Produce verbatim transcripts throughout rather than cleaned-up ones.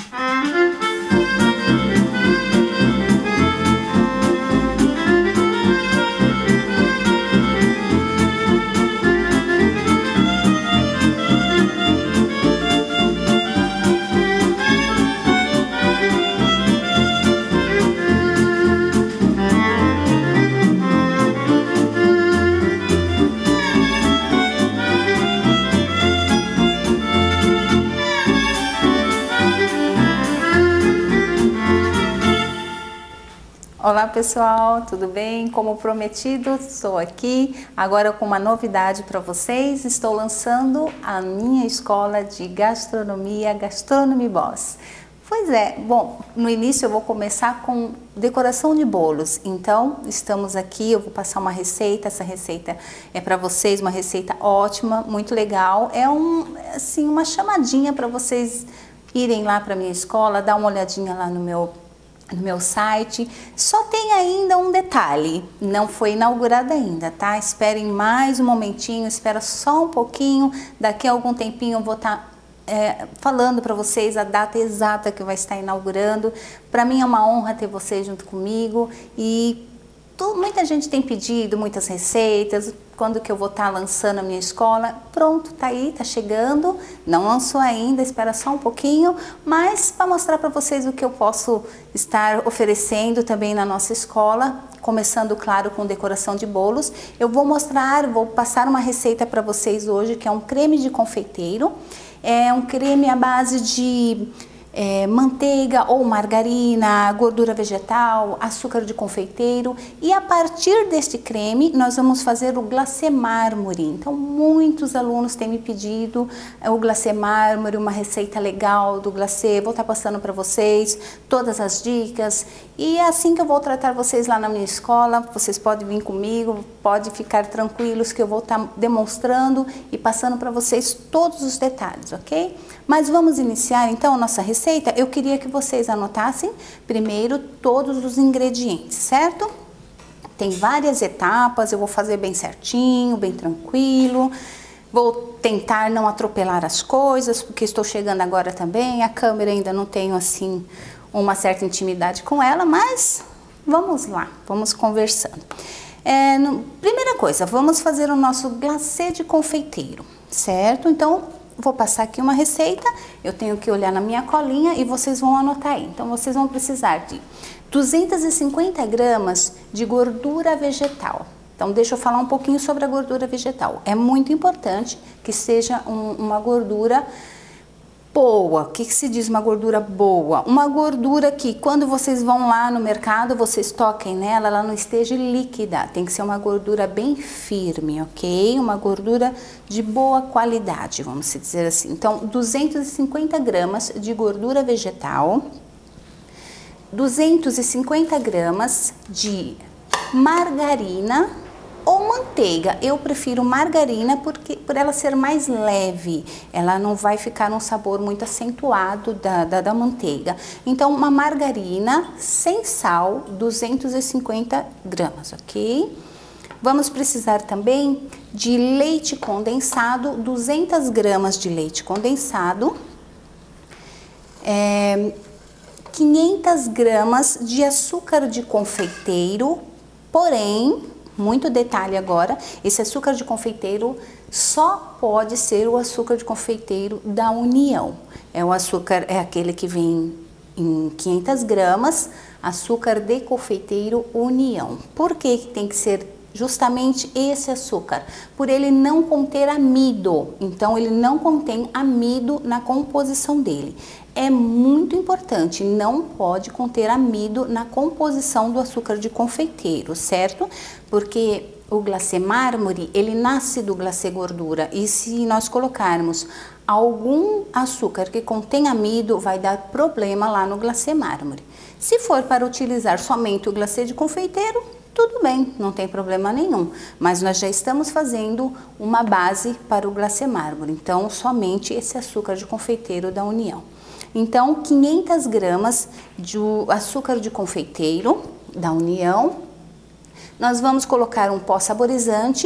Olá pessoal, tudo bem? Como prometido, estou aqui agora com uma novidade para vocês. Estou lançando a minha escola de gastronomia, Gastronomy Boss. Pois é, bom, no início eu vou começar com decoração de bolos. Então, estamos aqui, eu vou passar uma receita. Essa receita é para vocês, uma receita ótima, muito legal. É um, assim, uma chamadinha para vocês irem lá para minha escola, dar uma olhadinha lá no meu no meu site. Só tem ainda um detalhe, não foi inaugurada ainda, tá? Esperem mais um momentinho, espera só um pouquinho, daqui a algum tempinho eu vou estar é, falando para vocês a data exata que vai estar inaugurando. Para mim é uma honra ter vocês junto comigo e tu, muita gente tem pedido muitas receitas, quando que eu vou estar lançando a minha escola. Pronto, tá aí, tá chegando, não lançou ainda, espera só um pouquinho, mas para mostrar para vocês o que eu posso estar oferecendo também na nossa escola, começando, claro, com decoração de bolos. Eu vou mostrar, vou passar uma receita para vocês hoje, que é um creme de confeiteiro, é um creme à base de É, manteiga ou margarina, gordura vegetal, açúcar de confeiteiro, e a partir deste creme nós vamos fazer o glacê mármore. Então muitos alunos têm me pedido é, o glacê mármore, uma receita legal do glacê. Vou estar passando para vocês todas as dicas e é assim que eu vou tratar vocês lá na minha escola. Vocês podem vir comigo, pode ficar tranquilos que eu vou estar demonstrando e passando para vocês todos os detalhes, ok? Mas vamos iniciar então a nossa receita. Eu queria que vocês anotassem primeiro todos os ingredientes, certo? Tem várias etapas, eu vou fazer bem certinho, bem tranquilo. Vou tentar não atropelar as coisas, porque estou chegando agora também. A câmera ainda não tenho assim uma certa intimidade com ela, mas vamos lá, vamos conversando. É, no, primeira coisa, vamos fazer o nosso glacê de confeiteiro, certo? Então, vou passar aqui uma receita, eu tenho que olhar na minha colinha e vocês vão anotar aí. Então, vocês vão precisar de duzentas e cinquenta gramas de gordura vegetal. Então, deixa eu falar um pouquinho sobre a gordura vegetal. É muito importante que seja um, uma gordura boa. O que, que se diz uma gordura boa? Uma gordura que quando vocês vão lá no mercado, vocês toquem nela, ela não esteja líquida. Tem que ser uma gordura bem firme, ok? Uma gordura de boa qualidade, vamos dizer assim. Então, duzentas e cinquenta gramas de gordura vegetal, duzentas e cinquenta gramas de margarina ou manteiga. Eu prefiro margarina porque por ela ser mais leve, ela não vai ficar um sabor muito acentuado da, da, da manteiga. Então, uma margarina sem sal, duzentas e cinquenta gramas, ok? Vamos precisar também de leite condensado, duzentas gramas de leite condensado, é, quinhentas gramas de açúcar de confeiteiro, porém, muito detalhe agora, esse açúcar de confeiteiro só pode ser o açúcar de confeiteiro da União. É o açúcar, é aquele que vem em quinhentas gramas, açúcar de confeiteiro União. Por que que tem que ser justamente esse açúcar? Por ele não conter amido, então ele não contém amido na composição dele. É muito importante, não pode conter amido na composição do açúcar de confeiteiro, certo? Porque o glacê mármore, ele nasce do glacê gordura, e se nós colocarmos algum açúcar que contém amido, vai dar problema lá no glacê mármore. Se for para utilizar somente o glacê de confeiteiro, tudo bem, não tem problema nenhum, mas nós já estamos fazendo uma base para o glacê mármore, então somente esse açúcar de confeiteiro da União. Então, quinhentas gramas de açúcar de confeiteiro da União. Nós vamos colocar um pó saborizante,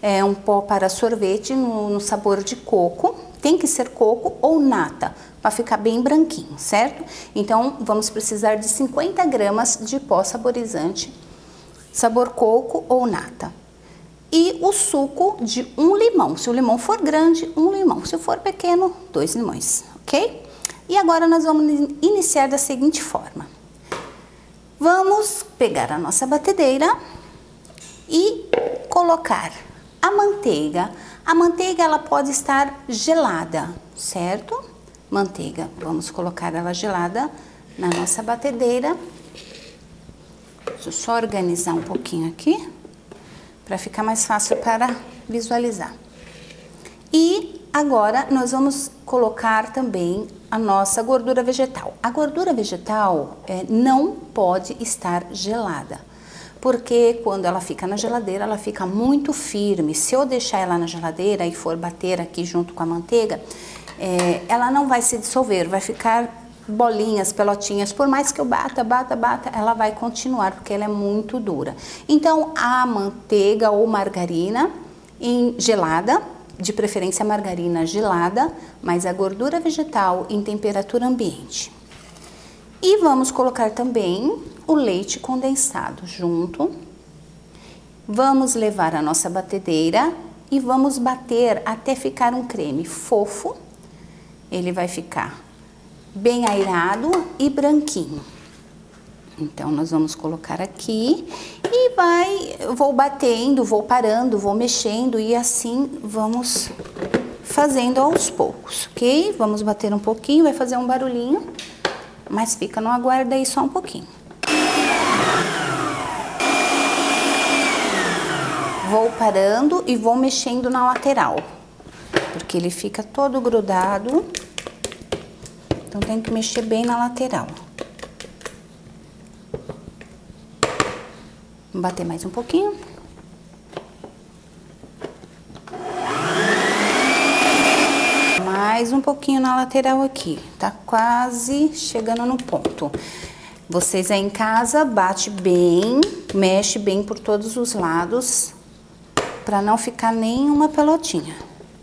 é, um pó para sorvete no, no sabor de coco. Tem que ser coco ou nata, para ficar bem branquinho, certo? Então, vamos precisar de cinquenta gramas de pó saborizante, sabor coco ou nata. E o suco de um limão. Se o limão for grande, um limão. Se for pequeno, dois limões, ok? E agora nós vamos iniciar da seguinte forma. Vamos pegar a nossa batedeira e colocar a manteiga. A manteiga, ela pode estar gelada, certo? Manteiga, vamos colocar ela gelada na nossa batedeira. Deixa eu só organizar um pouquinho aqui, para ficar mais fácil para visualizar. E agora nós vamos colocar também a nossa gordura vegetal. A gordura vegetal é, não pode estar gelada, porque quando ela fica na geladeira, ela fica muito firme. Se eu deixar ela na geladeira e for bater aqui junto com a manteiga, é, ela não vai se dissolver, vai ficar bolinhas, pelotinhas. Por mais que eu bata, bata, bata, ela vai continuar, porque ela é muito dura. Então, a manteiga ou margarina em gelada, de preferência margarina gelada, mas a gordura vegetal em temperatura ambiente. E vamos colocar também o leite condensado junto. Vamos levar a nossa batedeira e vamos bater até ficar um creme fofo. Ele vai ficar bem aerado e branquinho. Então, nós vamos colocar aqui e vai, eu vou batendo, vou parando, vou mexendo e assim vamos fazendo aos poucos, ok? Vamos bater um pouquinho, vai fazer um barulhinho, mas fica no aguardo aí só um pouquinho. Vou parando e vou mexendo na lateral, porque ele fica todo grudado, então tem que mexer bem na lateral. Vou bater mais um pouquinho. Mais um pouquinho na lateral aqui, tá quase chegando no ponto. Vocês aí em casa, bate bem, mexe bem por todos os lados, para não ficar nenhuma pelotinha.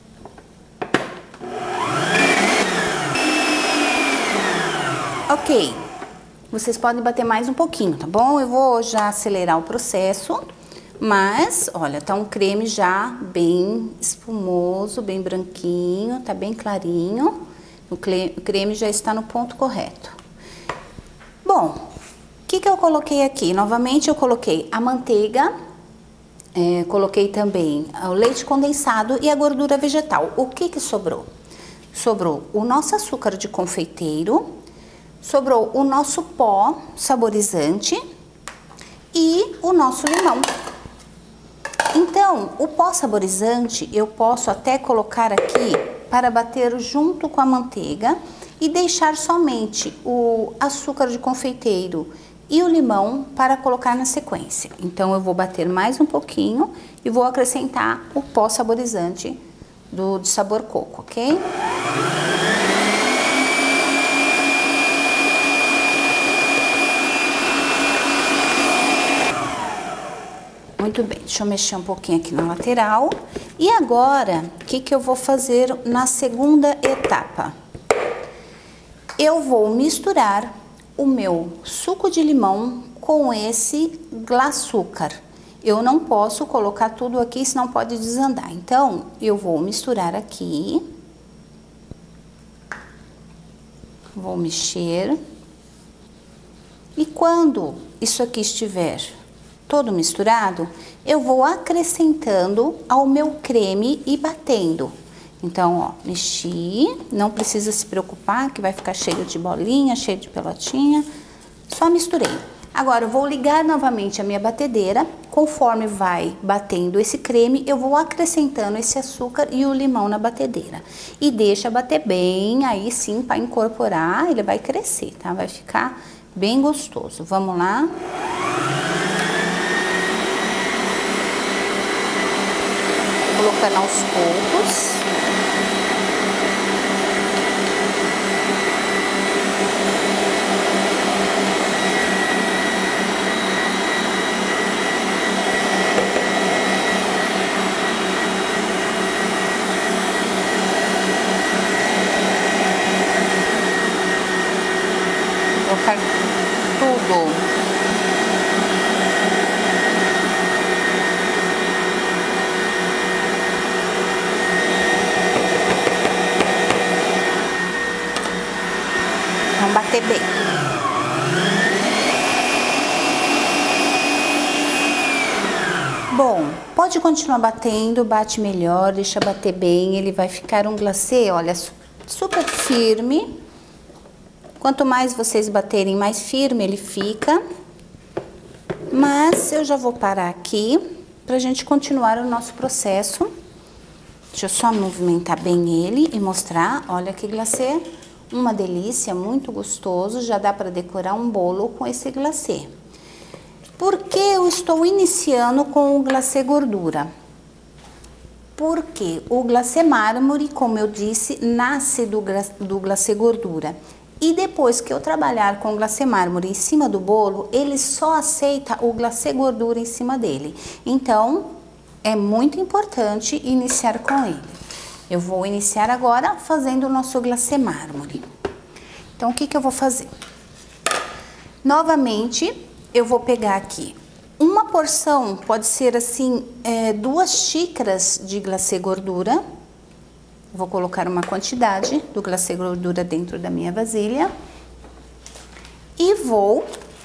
Ok, vocês podem bater mais um pouquinho, tá bom? Eu vou já acelerar o processo, mas, olha, tá um creme já bem espumoso, bem branquinho, tá bem clarinho. O creme já está no ponto correto. Bom, o que que eu coloquei aqui? Novamente eu coloquei a manteiga, é, coloquei também o leite condensado e a gordura vegetal. O que que sobrou? Sobrou o nosso açúcar de confeiteiro, sobrou o nosso pó saborizante e o nosso limão. Então, o pó saborizante eu posso até colocar aqui para bater junto com a manteiga e deixar somente o açúcar de confeiteiro e o limão para colocar na sequência. Então, eu vou bater mais um pouquinho e vou acrescentar o pó saborizante do, de sabor coco, ok? Muito bem, deixa eu mexer um pouquinho aqui na lateral. E agora, o que que eu vou fazer na segunda etapa? Eu vou misturar o meu suco de limão com esse glaçúcar. Eu não posso colocar tudo aqui, senão pode desandar. Então, eu vou misturar aqui. Vou mexer. E quando isso aqui estiver todo misturado, eu vou acrescentando ao meu creme e batendo. Então, ó, mexi, não precisa se preocupar que vai ficar cheio de bolinha, cheio de pelotinha, só misturei. Agora, eu vou ligar novamente a minha batedeira, conforme vai batendo esse creme, eu vou acrescentando esse açúcar e o limão na batedeira. E deixa bater bem, aí sim, para incorporar, ele vai crescer, tá? Vai ficar bem gostoso. Vamos lá. Colocando aos poucos. Vamos bater bem. Bom, pode continuar batendo, bate melhor, deixa bater bem, ele vai ficar um glacê, olha, super firme. Quanto mais vocês baterem, mais firme ele fica. Mas eu já vou parar aqui pra gente continuar o nosso processo. Deixa eu só movimentar bem ele e mostrar, olha que glacê, uma delícia, muito gostoso, já dá para decorar um bolo com esse glacê. Por que eu estou iniciando com o glacê gordura? Porque o glacê mármore, como eu disse, nasce do, do glacê gordura. E depois que eu trabalhar com o glacê mármore em cima do bolo, ele só aceita o glacê gordura em cima dele. Então, é muito importante iniciar com ele. Eu vou iniciar agora fazendo o nosso glacê mármore. Então, o que que eu vou fazer? Novamente, eu vou pegar aqui uma porção, pode ser assim, é, duas xícaras de glacê gordura. Vou colocar uma quantidade do glacê gordura dentro da minha vasilha. E vou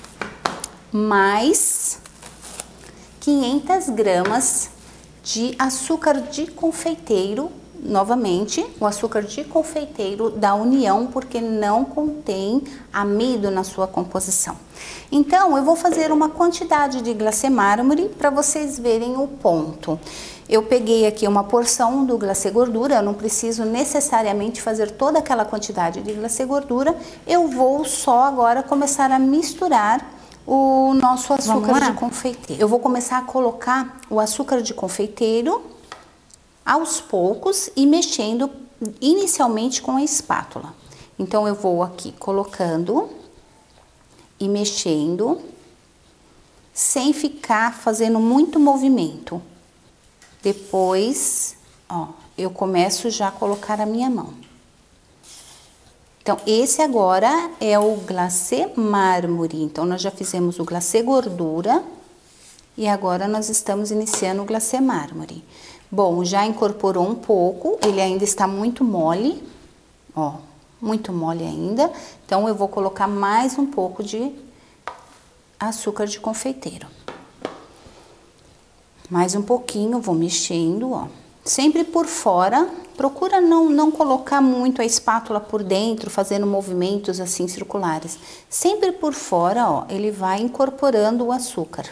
mais quinhentas gramas de açúcar de confeiteiro. Novamente, o açúcar de confeiteiro da União, porque não contém amido na sua composição. Então, eu vou fazer uma quantidade de glacê mármore para vocês verem o ponto. Eu peguei aqui uma porção do glacê gordura, eu não preciso necessariamente fazer toda aquela quantidade de glacê gordura, eu vou só agora começar a misturar o nosso açúcar de confeiteiro. Eu vou começar a colocar o açúcar de confeiteiro aos poucos e mexendo inicialmente com a espátula. Então, eu vou aqui colocando e mexendo, sem ficar fazendo muito movimento. Depois, ó, eu começo já a colocar a minha mão. Então, esse agora é o glacê mármore. Então, nós já fizemos o glacê gordura e agora nós estamos iniciando o glacê mármore. Bom, já incorporou um pouco, ele ainda está muito mole, ó, muito mole ainda. Então, eu vou colocar mais um pouco de açúcar de confeiteiro. Mais um pouquinho, vou mexendo, ó. Sempre por fora, procura não, não colocar muito a espátula por dentro, fazendo movimentos assim circulares. Sempre por fora, ó, ele vai incorporando o açúcar.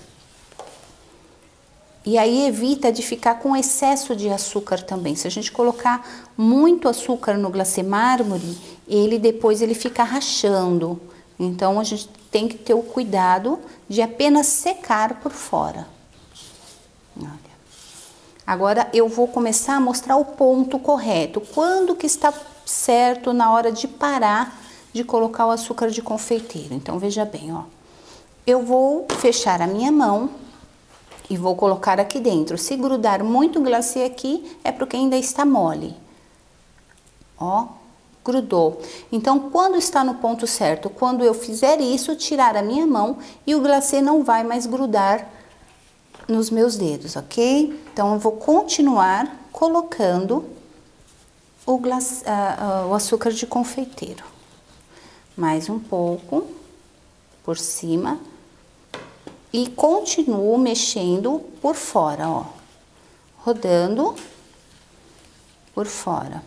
E aí evita de ficar com excesso de açúcar também. Se a gente colocar muito açúcar no glacê mármore, ele depois ele fica rachando. Então, a gente tem que ter o cuidado de apenas secar por fora. Olha. Agora, eu vou começar a mostrar o ponto correto. Quando que está certo na hora de parar de colocar o açúcar de confeiteiro. Então, veja bem, ó. Eu vou fechar a minha mão e vou colocar aqui dentro. Se grudar muito glacê aqui, é porque ainda está mole. Ó, grudou. Então, quando está no ponto certo, quando eu fizer isso, tirar a minha mão e o glacê não vai mais grudar nos meus dedos, ok? Então, eu vou continuar colocando o, glacê, uh, uh, o açúcar de confeiteiro. Mais um pouco por cima. E continuo mexendo por fora, ó. Rodando por fora.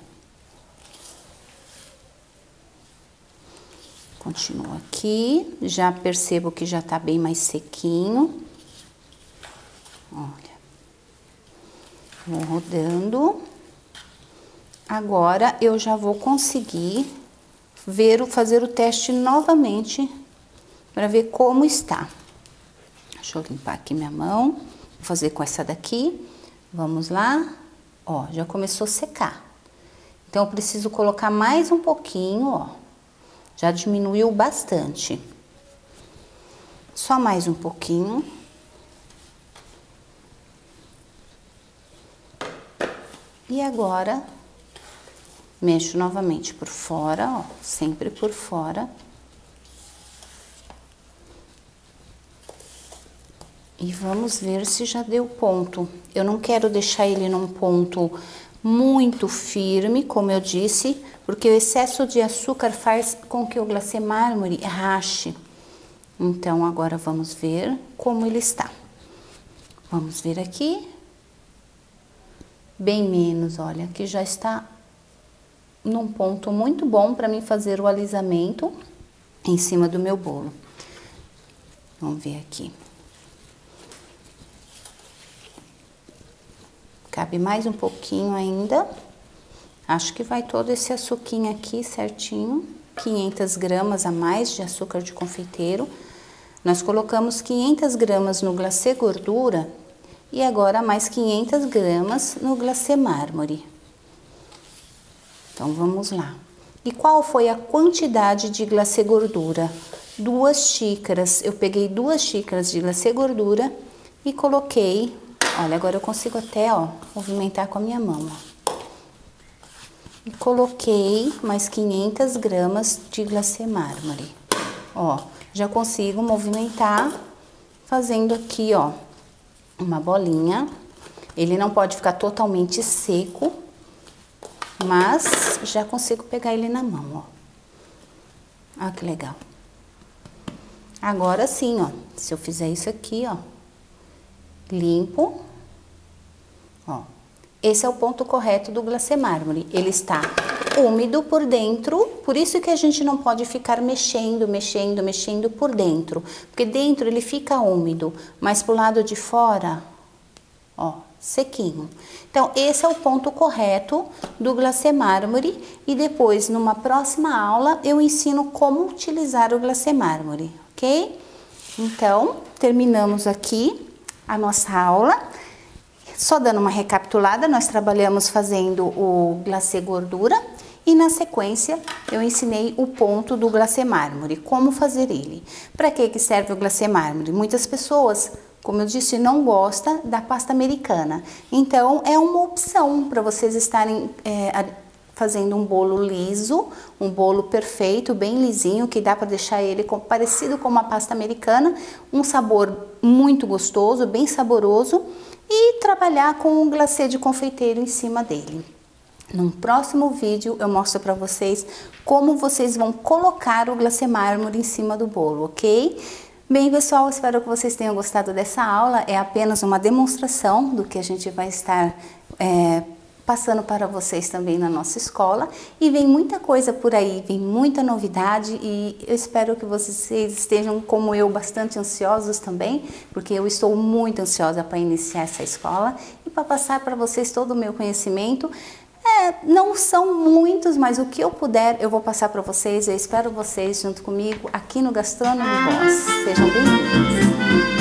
Continuo aqui, já percebo que já tá bem mais sequinho. Olha. Vou rodando. Agora, eu já vou conseguir ver o, fazer o teste novamente para ver como está. Deixa eu limpar aqui minha mão. Vou fazer com essa daqui. Vamos lá. Ó, já começou a secar. Então, eu preciso colocar mais um pouquinho, ó. Já diminuiu bastante. Só mais um pouquinho. E agora, mexo novamente por fora, ó. Sempre por fora. E vamos ver se já deu ponto. Eu não quero deixar ele num ponto muito firme, como eu disse, porque o excesso de açúcar faz com que o glacê mármore rache. Então, agora vamos ver como ele está. Vamos ver aqui. Bem menos, olha, aqui já está num ponto muito bom para mim fazer o alisamento em cima do meu bolo. Vamos ver aqui. Cabe mais um pouquinho ainda. Acho que vai todo esse açuquinho aqui certinho. quinhentas gramas a mais de açúcar de confeiteiro. Nós colocamos quinhentas gramas no glacê gordura e agora mais quinhentas gramas no glacê mármore. Então, vamos lá. E qual foi a quantidade de glacê gordura? Duas xícaras. Eu peguei duas xícaras de glacê gordura e coloquei. Olha, agora eu consigo até, ó, movimentar com a minha mão, ó. E coloquei mais quinhentas gramas de glacê mármore. Ó, já consigo movimentar fazendo aqui, ó, uma bolinha. Ele não pode ficar totalmente seco, mas já consigo pegar ele na mão, ó. Olha que legal. Agora sim, ó, se eu fizer isso aqui, ó, limpo, ó, esse é o ponto correto do glacê mármore. Ele está úmido por dentro, por isso que a gente não pode ficar mexendo, mexendo, mexendo por dentro, porque dentro ele fica úmido, mas pro lado de fora, ó, sequinho. Então, esse é o ponto correto do glacê mármore e depois, numa próxima aula, eu ensino como utilizar o glacê mármore, ok? Então, terminamos aqui a nossa aula. Só dando uma recapitulada, nós trabalhamos fazendo o glacê gordura e na sequência eu ensinei o ponto do glacê mármore, como fazer ele. Para que que serve o glacê mármore? Muitas pessoas, como eu disse, não gostam da pasta americana. Então, é uma opção para vocês estarem é, fazendo um bolo liso, um bolo perfeito, bem lisinho, que dá para deixar ele com, parecido com uma pasta americana, um sabor muito gostoso, bem saboroso, e trabalhar com um glacê de confeiteiro em cima dele. Num próximo vídeo eu mostro para vocês como vocês vão colocar o glacê mármore em cima do bolo, ok? Bem, pessoal, espero que vocês tenham gostado dessa aula. É apenas uma demonstração do que a gente vai estar é, passando para vocês também na nossa escola. E vem muita coisa por aí, vem muita novidade e eu espero que vocês estejam, como eu, bastante ansiosos também, porque eu estou muito ansiosa para iniciar essa escola e para passar para vocês todo o meu conhecimento. É, não são muitos, mas o que eu puder eu vou passar para vocês. Eu espero vocês junto comigo aqui no Gastronomy Boss. Sejam bem-vindos!